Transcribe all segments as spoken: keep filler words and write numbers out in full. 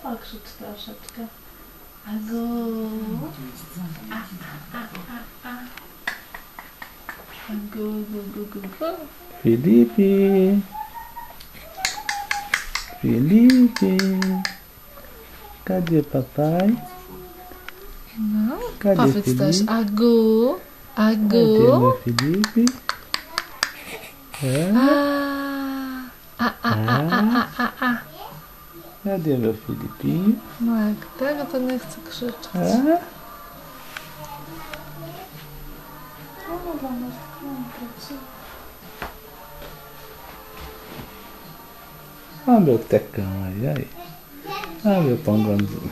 pokrzycz troszeczkę. Agu. A, a, a, a, a. Agu, gu, gu, gu, gu. Felipe. Felipe. Cadê papai? No, Cadê powiedz Felipe? też agu, agu. Cadê meu Felipe? É? A, a, a, a, a, a, a. Cadê meu Filipinho? No jak tego to nie chcę krzyczeć. É? O, bo masz kąpać. Olha meu tecão aí, aí. Olha meu pangãozinho.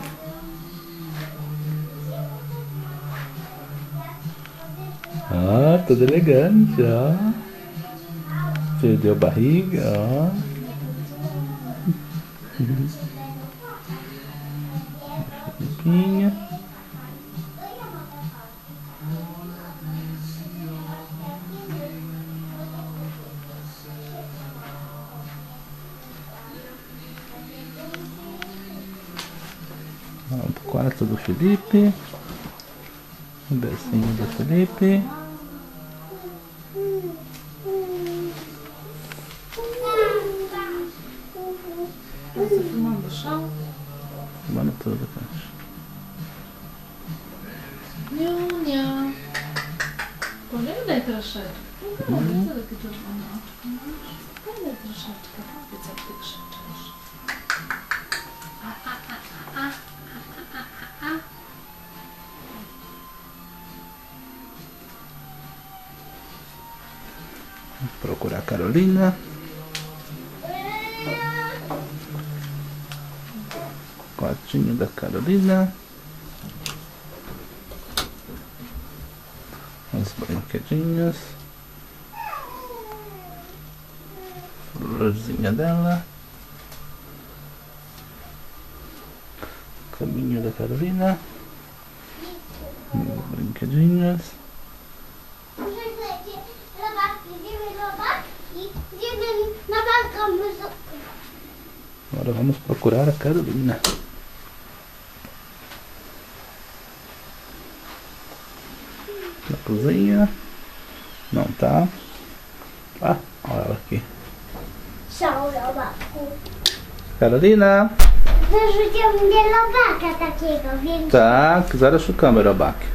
Ah, todo elegante, ó. Perdeu a barriga, ó. Filipinha. Vamos pro quarto do Felipe. Um beijinho do Felipe. Você filmando o chão? Filmando tudo, cara. Niunia. Powiadaj troszeczkę. No, co takie czerwone oczko masz? Powiadaj troszeczkę. Powiedz, jak ty krzyczysz. A, a, a, a, a, a, a, a, a. Vou procurar a Carolina. Quartinho da Carolina. Os brinquedinhos. Florzinha dela. Caminho da Carolina. Os brinquedinhos. Agora vamos procurar a Carolina. Na cozinha. Não tá. Ah, olha ela aqui. Carolina! Zarzucił mnie robaka takiego, więc... Tak, zaraz szukamy robaki.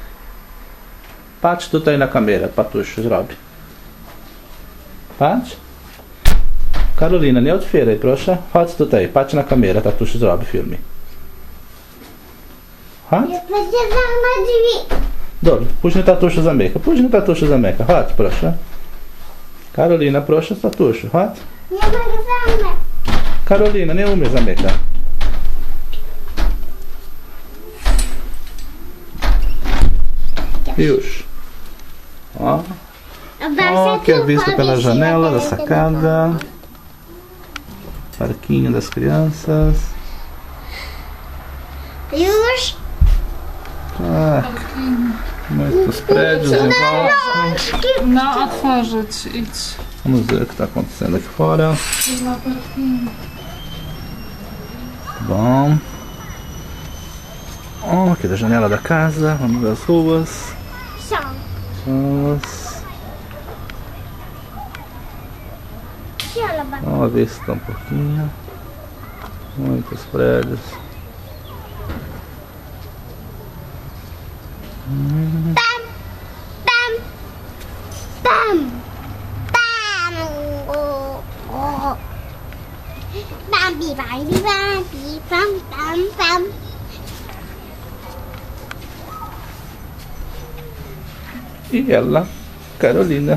Patrz tutaj na kamerę, Patuś zrobi. Patrz. Karolina, nie otwieraj, proszę. Chodź tutaj, patrz na kamerę, tatuś zrobi filmy. Chodź. Będzie zamknąć drzwi. Dobrze, później tatuś zamyka, później tatuś zamyka. Chodź, proszę. Karolina, proszę, tatuś, chodź. Nie mogę zamknąć. Karolina, nie umie zamykać. Już. Ó. Ó, que é vista pela janela da sacada. Parquinho das crianças. Już? Tak. Muitos prédios em volta. No, otworzyć, idź. Vamos ver o que está acontecendo aqui fora. Bom. Ó, aqui da janela da casa. Vamos ver as ruas. Są. Ruas. Vamos ver se está um pouquinho. Muitos prédios. Hum. Pam, pam, pam, pam, o, o. Pam, pi, pam, pi, pam, pi, pam, pam, pam. E ela, Carolina.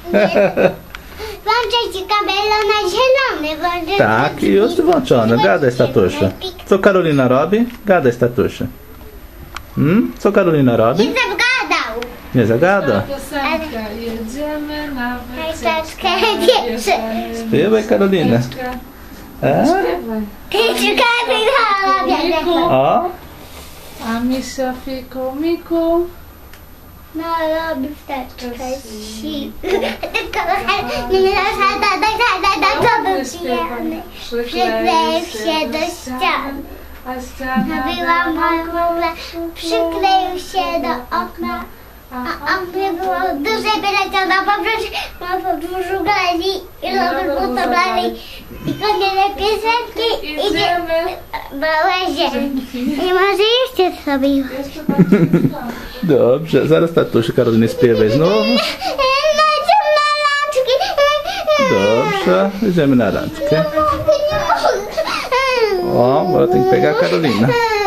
Włączaj ci kabelo na zielony, włączaj... Tak, i już włączone. Gadaj, tatusiu. Co Karolina robi? Gadaj, tatusiu. Hmm? Co Karolina robi? Nie zagadał. Nie zagada. Piosenka. Jedziemy na Hejteczkę, wycieczkę. wieprze. Śpiewaj, Karolina. E? Śpiewaj. Hejteczkę, Miku. O? A misia fiku, miku. No, robi wteczkę. Si. Nie, nie, da, da, da, da, da, to był pijany. Przykleił się do ścian. A ściana Nabyłam małe, przykleił się do okna, a on nie było dużej wyleciał na podróż, na podróżu glezi i lodu potoblali i koniec piosenki i Idziemy. na łazie. I może jeszcze sobie. Jeszcze tak czytam. Dobrze, zaraz tatusiu Karoliny śpiewaj znowu. Lecimy na laczki. Dobrze, idziemy na randkę. O, Martin pega Karolina.